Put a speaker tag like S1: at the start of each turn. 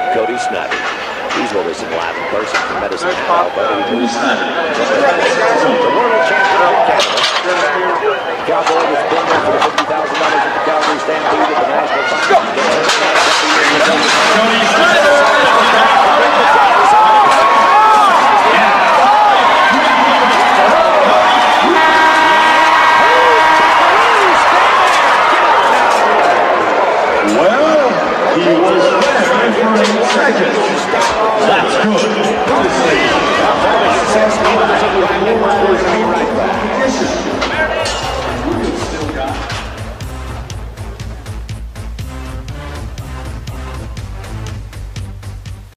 S1: Cody Snyder. He's with us in live in person from Medicine Hat, Alberta. Cody Snyder. The world champion in Canada. Cowboy has been there for the $50,000 at the Calgary Stampede at the National Finals.